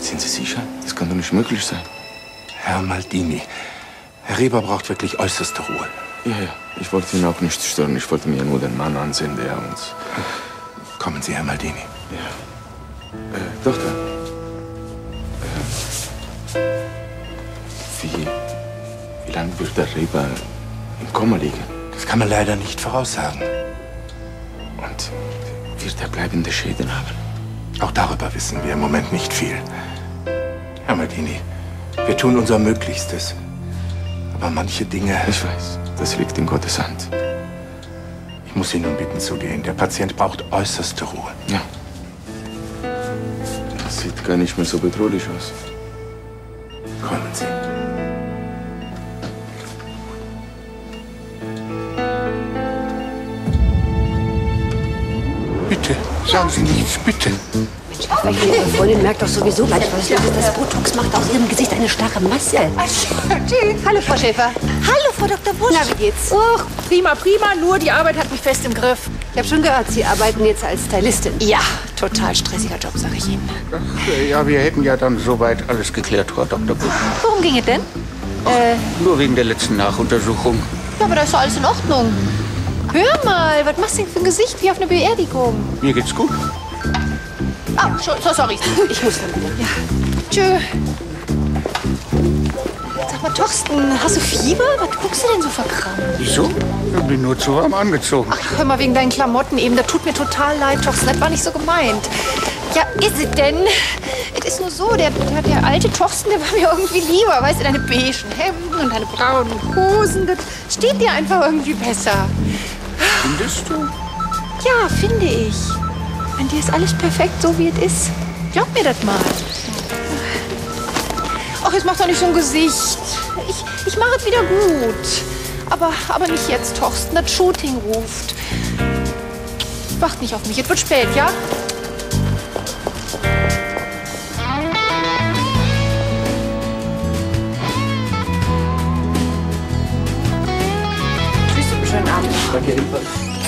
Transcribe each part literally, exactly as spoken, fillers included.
Sind Sie sicher? Das kann doch nicht möglich sein. Herr Maldini, Herr Reber braucht wirklich äußerste Ruhe. Ja, ja. Ich wollte ihn auch nicht stören. Ich wollte mir nur den Mann ansehen, der uns... Kommen Sie, Herr Maldini. Ja. Äh, Doktor. Äh, wie... Wie lange wird der Reber im Koma liegen? Das kann man leider nicht voraussagen. Und wird er bleibende Schäden haben? Auch darüber wissen wir im Moment nicht viel. Herr Maldini, wir tun unser Möglichstes. Aber manche Dinge... Ich weiß, das liegt in Gottes Hand. Ich muss Sie nun bitten zu gehen. Der Patient braucht äußerste Ruhe. Ja. Das sieht gar nicht mehr so bedrohlich aus. Kommen Sie. Bitte, sagen Sie nichts, bitte. Ihre Freundin merkt doch sowieso gleich, was los ist. Das Botox macht aus ihrem Gesicht eine starre Maske. Tschüss. Hallo, Frau Schäfer. Hallo, Frau Doktor Busch. Na, wie geht's? Oh, prima, prima. Nur die Arbeit hat mich fest im Griff. Ich habe schon gehört, Sie arbeiten jetzt als Stylistin. Ja, total stressiger Job, sag ich Ihnen. Ach, ja, wir hätten ja dann soweit alles geklärt, Frau Doktor Busch. Worum ging es denn? Äh, nur wegen der letzten Nachuntersuchung. Ja, aber da ist doch alles in Ordnung. Hör mal, was machst du denn für ein Gesicht wie auf einer Beerdigung? Mir geht's gut. Oh, so, sorry. Ich muss dann wieder. Ja. Tschö. Sag mal, Torsten, hast du Fieber? Was guckst du denn so verkrampft? Wieso? Ich bin nur zu warm angezogen. Ach, hör mal, wegen deinen Klamotten eben. Das tut mir total leid, Torsten. Das war nicht so gemeint. Ja, ist es denn? Es ist nur so, der, der, der alte Torsten, der war mir irgendwie lieber. Weißt du, deine beigen Hemden und deine braunen Hosen, das steht dir einfach irgendwie besser. Findest du? Ja, finde ich. An dir ist alles perfekt, so wie es ist. Glaub mir das mal. Ach, jetzt mach doch nicht so ein Gesicht. Ich, ich mache es wieder gut. Aber, aber nicht jetzt, Torsten. Das Shooting ruft. Wacht nicht auf mich. Es wird spät, ja? Tschüss, schönen Abend. Danke ebenfalls.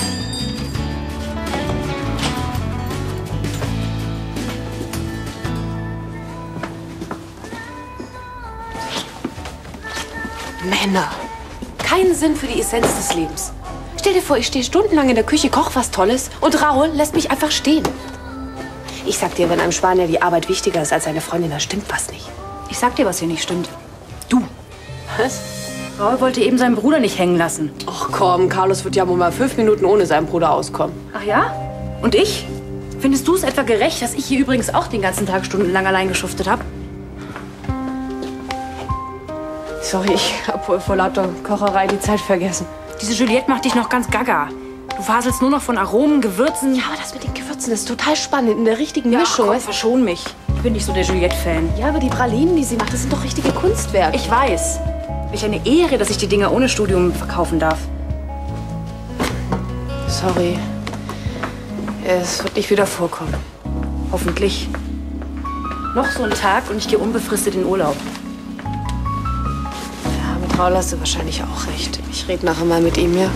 Männer. Keinen Sinn für die Essenz des Lebens. Stell dir vor, ich stehe stundenlang in der Küche, koche was Tolles und Raoul lässt mich einfach stehen. Ich sag dir, wenn einem Spanier die Arbeit wichtiger ist als seine Freundin, dann stimmt was nicht. Ich sag dir, was hier nicht stimmt. Du. Was? Raoul wollte eben seinen Bruder nicht hängen lassen. Ach komm, Carlos wird ja wohl mal fünf Minuten ohne seinen Bruder auskommen. Ach ja? Und ich? Findest du es etwa gerecht, dass ich hier übrigens auch den ganzen Tag stundenlang allein geschuftet habe? Sorry, ich hab wohl vor lauter Kocherei die Zeit vergessen. Diese Juliette macht dich noch ganz gaga. Du faselst nur noch von Aromen, Gewürzen. Ja, aber das mit den Gewürzen ist total spannend. In der richtigen Ja, Mischung. komm, verschon mich. Ich bin nicht so der Juliette-Fan. Ja, aber die Pralinen, die sie macht, das sind doch richtige Kunstwerke. Ich weiß. Welch eine Ehre, dass ich die Dinger ohne Studium verkaufen darf. Sorry. Es wird nicht wieder vorkommen. Hoffentlich. Noch so ein Tag und ich gehe unbefristet in Urlaub. Ja, mit Raul hast du wahrscheinlich auch recht. Ich rede nachher mal mit ihm, ja?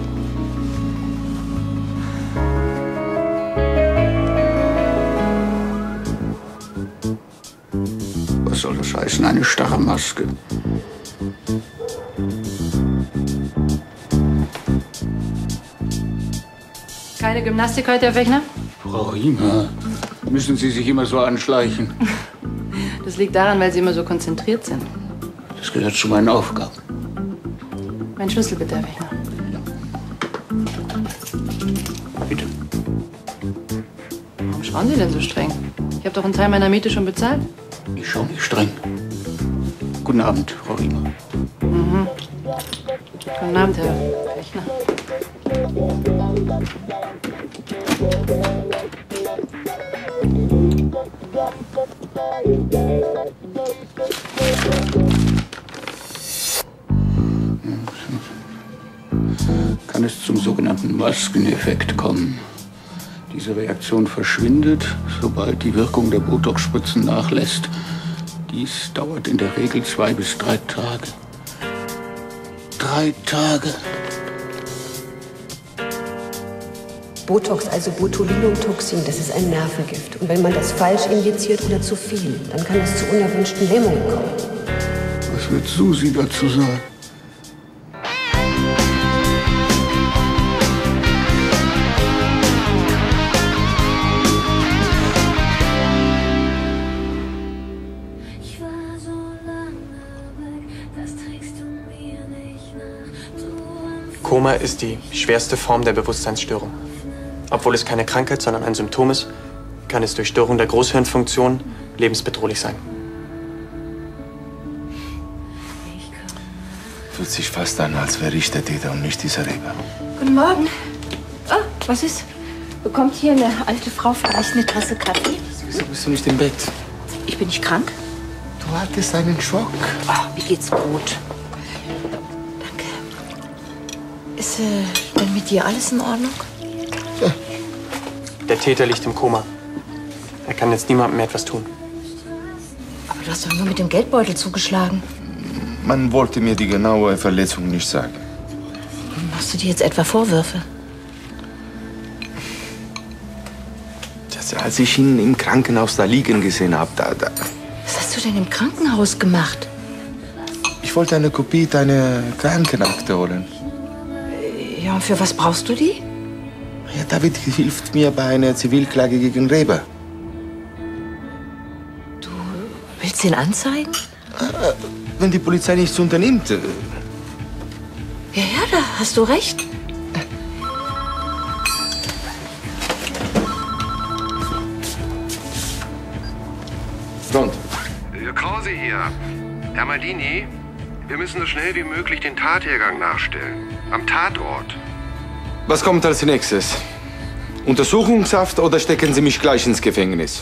Was soll das heißen, eine starre Maske? Keine Gymnastik heute, Herr Fechner? Frau Riemer, müssen Sie sich immer so anschleichen? Das liegt daran, weil Sie immer so konzentriert sind. Das gehört zu meinen Aufgaben. Mein Schlüssel bitte, Herr Fechner. Bitte. Warum schauen Sie denn so streng? Ich habe doch einen Teil meiner Miete schon bezahlt. Ich schaue nicht streng. Guten Abend, Frau Riemer. Mhm. Guten Abend, Herr Fechner. Kann es zum sogenannten Maskeneffekt kommen. Diese Reaktion verschwindet, sobald die Wirkung der Botox-Spritzen nachlässt. Dies dauert in der Regel zwei bis drei Tage. Drei Tage. Botox, also Botulinumtoxin, das ist ein Nervengift. Und wenn man das falsch injiziert oder zu viel, dann kann es zu unerwünschten Lähmungen kommen. Was wird Susi dazu sagen? Koma ist die schwerste Form der Bewusstseinsstörung. Obwohl es keine Krankheit, sondern ein Symptom ist, kann es durch Störung der Großhirnfunktion lebensbedrohlich sein. Fühlt sich fast an, als wäre ich der Täter und nicht dieser Reber. Guten Morgen. Oh, was ist? Bekommt hier eine alte Frau vielleicht eine Tasse Kaffee? Wieso bist du nicht im Bett? Ich bin nicht krank. Du hattest einen Schock. Oh, mir geht's gut. Danke. Ist äh, denn mit dir alles in Ordnung? Ja. Der Täter liegt im Koma. Er kann jetzt niemandem mehr etwas tun. Aber du hast doch nur mit dem Geldbeutel zugeschlagen. Man wollte mir die genaue Verletzung nicht sagen. Machst du dir jetzt etwa Vorwürfe? Das, als ich ihn im Krankenhaus da liegen gesehen habe, da, da. Was hast du denn im Krankenhaus gemacht? Ich wollte eine Kopie deiner Krankenakte holen. Ja, und für was brauchst du die? Ja, David hilft mir bei einer Zivilklage gegen Reber. Du willst ihn anzeigen? Äh, wenn die Polizei nichts unternimmt. Äh. Ja, ja, da hast du recht. Front. Krause hier. Herr Maldini, wir müssen so schnell wie möglich den Tathergang nachstellen. Am Tatort. Was kommt als nächstes? Untersuchungshaft oder stecken Sie mich gleich ins Gefängnis?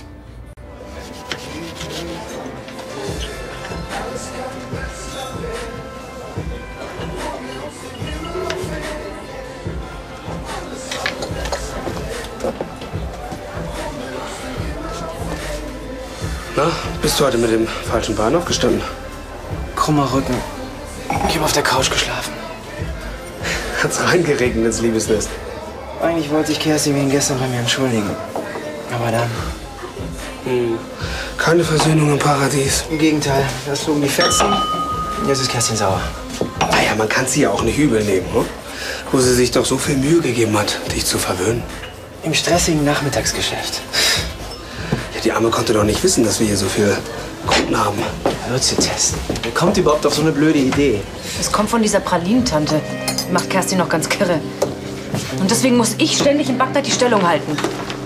Na, bist du heute mit dem falschen Bein aufgestanden? Krummer Rücken. Ich habe auf der Couch geschlafen. Hat's reingeregnet ins Liebesnest. Eigentlich wollte ich Kerstin wegen gestern bei mir entschuldigen. Aber dann... Hm. Keine Versöhnung im Paradies. Im Gegenteil, das flogen die Fetzen. Jetzt ist Kerstin sauer. Naja, man kann sie ja auch nicht übel nehmen, hm? Wo sie sich doch so viel Mühe gegeben hat, dich zu verwöhnen. Im stressigen Nachmittagsgeschäft. Ja, die Arme konnte doch nicht wissen, dass wir hier so viel Kunden haben. Wird sie testen. Wer kommt überhaupt auf so eine blöde Idee? Das kommt von dieser Pralinentante. Die macht Kerstin noch ganz kirre. Und deswegen muss ich ständig in Bagdad die Stellung halten.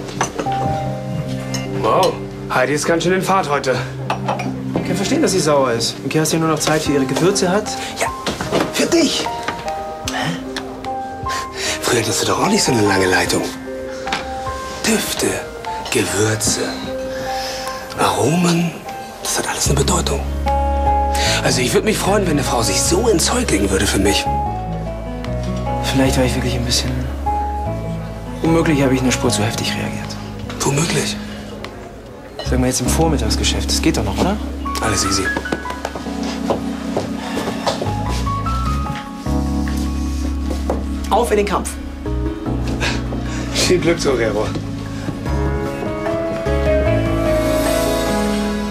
Wow, Heidi ist ganz schön in Fahrt heute. Ich kann verstehen, dass sie sauer ist. Wenn Kerstin nur noch Zeit für ihre Gewürze hat. Ja, für dich. Hä? Früher hattest du doch auch nicht so eine lange Leitung. Düfte, Gewürze, Aromen, das hat alles eine Bedeutung. Also ich würde mich freuen, wenn eine Frau sich so ins Zeug legen würde für mich. Vielleicht war ich wirklich ein bisschen... Womöglich habe ich eine Spur zu heftig reagiert. Womöglich. Sagen wir jetzt im Vormittagsgeschäft. Das geht doch noch, oder? Alles easy. Auf in den Kampf. Viel Glück, Sorero.